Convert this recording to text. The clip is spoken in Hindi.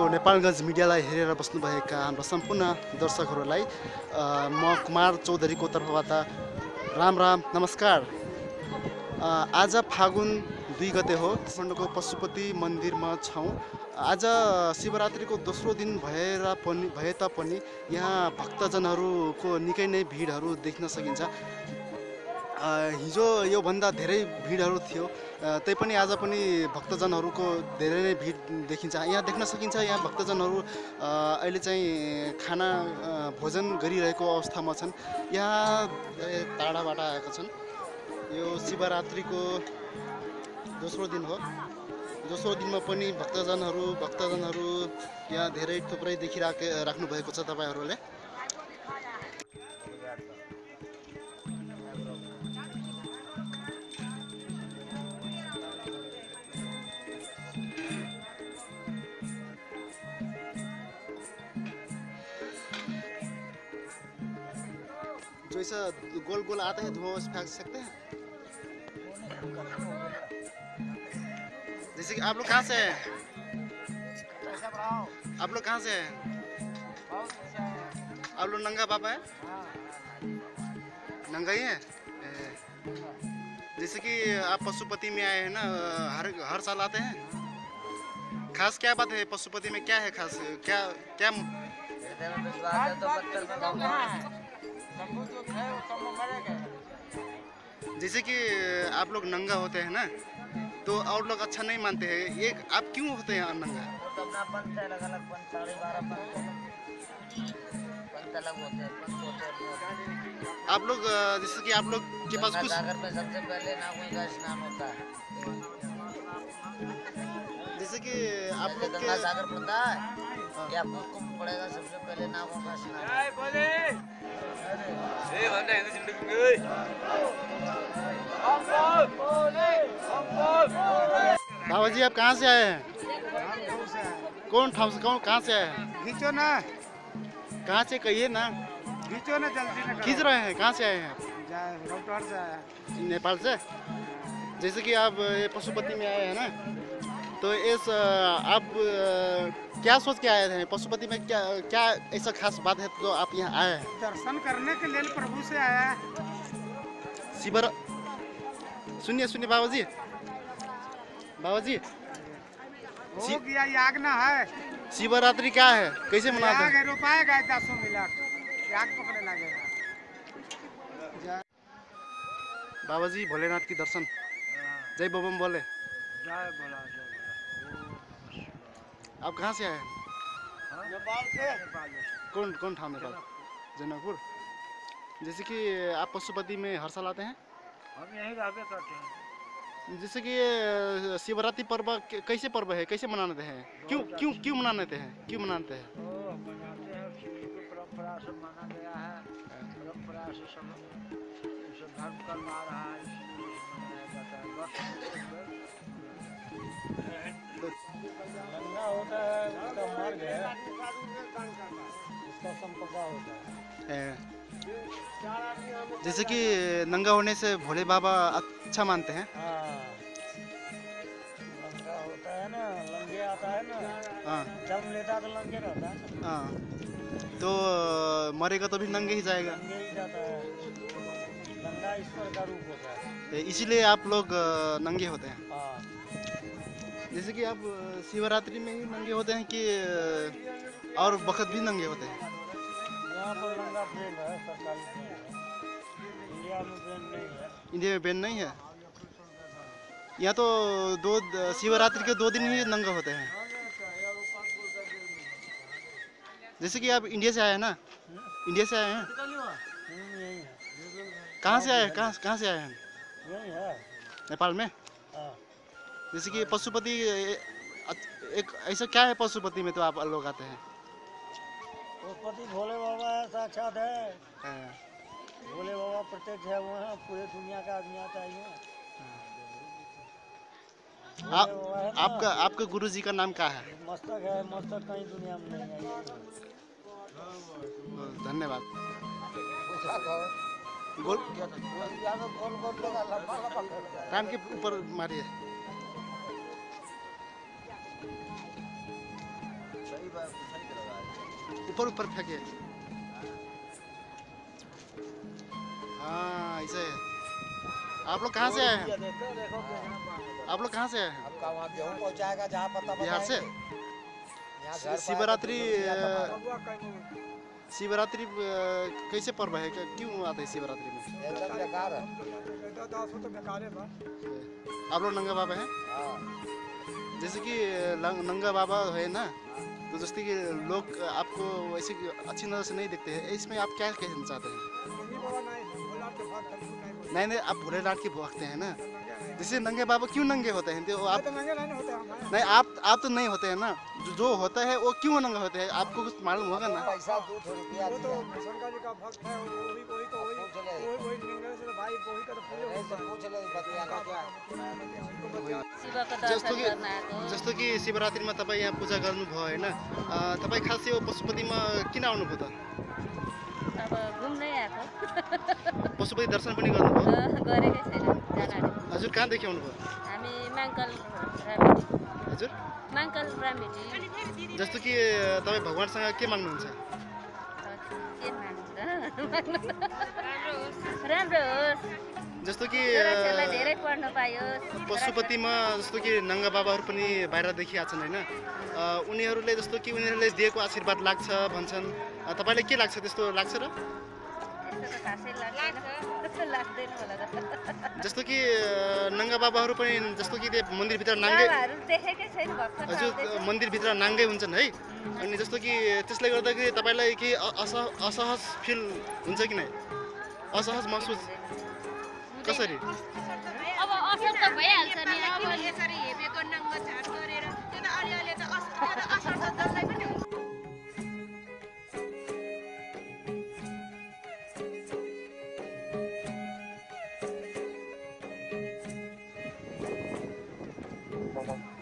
नेपालगञ्ज मिडियालाई हेरेर बस्नुभएका हाम्रा सम्पूर्ण दर्शकहरूलाई म कुमार चौधरीको तर्फबाट राम राम नमस्कार। आज फागुन 2 गते हो। काठमाडौँको पशुपति मन्दिरमा छौँ। आज शिवरात्रिको दोस्रो दिन भए तापनि यहाँ भक्तजनहरूको निकै नै भिडहरू देख्न सकिन्छ। हिजो योभन्दा धेरै भिडहरू थियो, तैपनि आज पनि भक्तजनहरूको धेरै नै भिड देखिन्छ। यहाँ देख्न सकिन्छ यहाँ भक्तजनहरू अहिले चाहिँ खाना भोजन गरिरहेको अवस्थामा छन्। यहाँ टाढाबाट आएका छन्। यो शिवरात्रिको दोस्रो दिन हो। दोस्रो दिनमा पनि भक्तजनहरू यहाँ धेरै थुप्रै देखिराख्नु भएको छ तपाईहरूले। जो ऐसा गोल गोल आता है धुआं उस फेंक सकते हैं। जैसे कि आप लोग कहाँ से हैं? आप लोग कहाँ से हैं? आप लोग नंगा पापा है? नंगा ही है। जैसे कि आप पशुपति में आए हैं ना, हर साल आते हैं। खास क्या बात है पशुपति में, क्या है खास, क्या क्या जैसे कि आप लोग नंगा होते हैं ना, तो और लोग अच्छा नहीं मानते हैं, ये आप क्यों होते हैं नंगा? तो अपना पंथ है, अलग-अलग पंथ, 12.5 पंथ अलग होते हैं, पंथ होते हैं। आप लोग जैसे कि आप लोग के पास कुछ सागर में सबसे पहले नागोई का स्नान होता है। जैसे कि आप लोग गंगा सागर पड़ता है, या कुंभ पड़ेगा, सबसे पहले नागों का स्नान। बाबा जी आप कहाँ से आए हैं? कौन ठाव से, कहाँ से आए हैं? खींचो ना, कहाँ से कहिए ना, खींचो ना, जल्दी ना। खींच रहे हैं। कहाँ से आए हैं? रौतहट से आया। नेपाल से। जैसे कि आप ये पशुपति में आए हैं ना, तो इस आप क्या सोच के आए थे? पशुपति में क्या क्या ऐसा खास बात है तो आप यहाँ आए हैं? दर्शन करने के लिए प्रभु से आया है। सुनिए बाबा जी, हो गया याग ना है। शिवरात्रि क्या है, कैसे मनाते हैं? रुपये गए 10 मिनट याग पकड़े लगेगा। बाबा जी भोलेनाथ की दर्शन, जय बम बोले। जय बोला, जय बोला। आप कहाँ से आए हैं? नेपाल से। कौन ठाम नेपाल? जनकपुर। जैसे कि आप पशुपति में हर साल आते हैं? हम यहीं रहते करते हैं। जैसे कि शिवरात्रि पर्व कैसे पर्व है, कैसे मनाते हैं? क्यों मनाते हैं? मनाते हैं, शिव जी की परंपरा से माना गया है। परंपरा से सब धर्म कर्म आ रहा है, इसलिए मनाया जाता है। नंगा होता है, उसका मार्ग है, उसका संपदा होता है। जैसे कि नंगा होने से भोले बाबा अच्छा मानते हैं। लंगा होता है ना, लंगे आता है ना। हाँ, जब लेता तो लंगे रहता है। हाँ, तो मरेगा तो भी नंगे ही जाएगा। लंगे ही जाता है। लंगा ईश्वर का रूप होता है, इसीलिए आप लोग नंगे होते हैं। हाँ। जैसे कि आप शिवरात्रि में ही नंगे होते हैं कि और वक्त भी नंगे होते हैं? यहाँ पर नंगा बैन है, सरकारी बैन है। इंडिया में बैन नहीं है। इंडिया में बैन नहीं है। यहाँ तो शिवरात्रि के 2 दिन ही नंगा होते हैं। जैसे कि आप इंडिया से आए हैं ना, इंडिया से आए हैं? यही है। कहाँ से आए हैं? कहाँ से आए हैं? यही है, नेपाल में। हाँ। जैसे कि पशुपति एक ऐसा क्या है पशुपति में तो आप लोग आते हैं? पशुपति भोले बाबा है, साक्षात है। भोले बाबा प्रत्यक्ष है वहाँ, पूरे दुनिया का आदमी आता है। आपका गुरु जी का नाम क्या है? मस्तक है, मस्तक कहीं दुनिया में नहीं है। धन्यवाद। गोल कान के ऊपर मारिए। ऊपर ऊपर फेंके। हाँ ऐसे। आप लोग कहाँ से आए हैं? आप लोग कहाँ से आए हैं? आपका वहाँ गेहूँ पहुँचाएगा जहाँ पता बिहार से? यहाँ घर शिवरात्रि बबुआ कहीं शिवरात्रि कैसे पर्व है? क्यों आता है शिवरात्रि में? एकदम बेकार है। दास हो तो बेकारे बा। आप लोग नंगा बाबा हैं? हाँ। जैसे कि नंगा बाबा है ना, तो जैसे कि लोग आपको वैसे अच्छी नज़र से नहीं देखते हैं, इसमें आप क्या कहना चाहते हैं? नंगी बाबा नहीं, भोला के भक्त हम नहीं बोलते। नहीं नहीं, आप भोलेनाथ की भक्ति हैं ना, जैसे नंगे बाबा क्यों नंगे होते हैं? तो आप तो नंगे नहीं होते हम हैं। नहीं, आप तो नहीं होते हैं ना, जो होता है वो क्यों नंगा होते हैं? आपको कुछ मालूम होगा ना। पैसा 2 रुपया वो तो दिया। शंकर जी का भक्त है, वही पूछ ले। वही नंगे से भाई वही का तो पूजा नहीं होता तो है। पूछ ले बतियाना क्या है। जस्तो कि जस्तो कि शिवरात्रिमा तपाईँ यहाँ पूजा गर्नुभयो होइन, तपाईँ खास यो पशुपतिमा किन आउनुभयो त? अब घुम्नै आएको पशुपति दर्शन पनि गर्नुभयो? गरेकै छैन जान। हजुर कहाँदेखि आउनुभयो? हामी माङ्कल रामेटी हजुर माङ्कल रामेटी जस्तो कि तपाईँ भगवान्सँग के माग्नुहुन्छ? के माग्नु त राम्रो होस् जस्तो कि छोराछोरीलाई धेरै पढ्न पाइयोस्। पशुपतिमा जस्तो कि नङ्गा बाबाहरू पनि बाहिर देखिरहेका छन् होइन, उनीहरूले जस्तो कि उनीहरूले दिएको आशीर्वाद लाग्छ भन्छन्, तपाईँलाई के लाग्छ? त्यस्तो लाग्छ र? त्यस्तो त खासै लाग्दैन लाग्दैन होला त। जस्तो कि नङ्गा बाबाहरू पनि जस्तो कि त्यो मन्दिरभित्र नाङ्गे, बाबाहरू देखेकै छैन भर्खर हजुर मन्दिरभित्र नाङ्गै हुन्छन् है, अनि जस्तो कि त्यसले गर्दाखेरि तपाईँलाई केही असहज फिल हुन्छ कि नै? असहज महसुस कसरी? अब असर त भइहाल्छ नि, अब यसरी हेपेको नङ्ग झाट गरेर त्यो त अलिअलि त असर त जसलाई पनि हुन्छ। Vamos.